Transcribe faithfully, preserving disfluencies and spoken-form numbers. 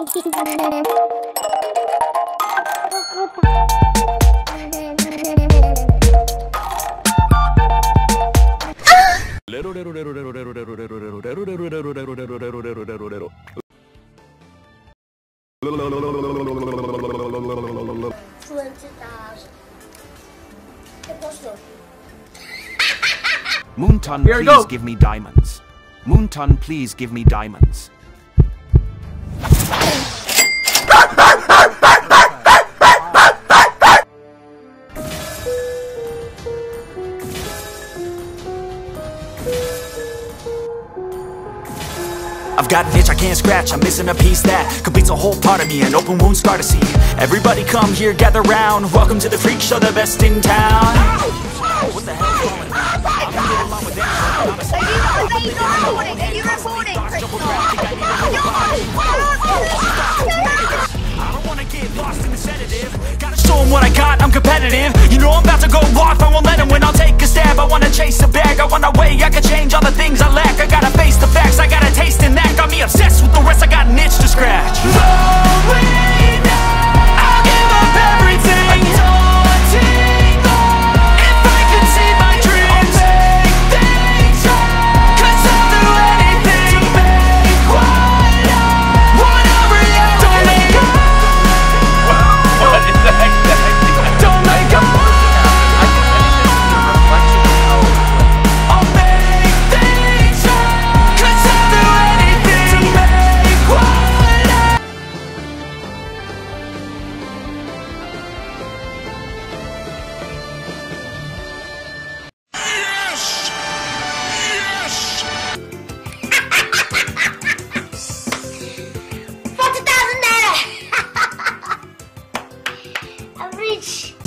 Moonton, Here we please go. give me diamonds. Moonton, please give me diamonds. I've got an itch I can't scratch, I'm missing a piece that completes a whole part of me, an open wound scar to see. Everybody come here, gather round, welcome to the freak show, the best in town. What the hell's going on? I'm gonna get along with anyone. Are you recording? Are you recording? I don't wanna get lost in the sedative. Gotta show them what I got, I'm competitive. You know I'm about to go off, I won't let them win, I'll take a stab. I wanna chase a bag, I wanna weigh, I can change all the things I lack. I gotta face the facts, I got a taste in that. Got me obsessed with the rest, I got an itch to scratch. I'll give up everything. If I could see my dreams, I'll make things right. 'Cause I'll do anything to make what I wanna reality. Don't make up. What is that? Don't make up. I'll make things right. 'Cause I'll do anything to make what I. forty thousand naira! I'm rich.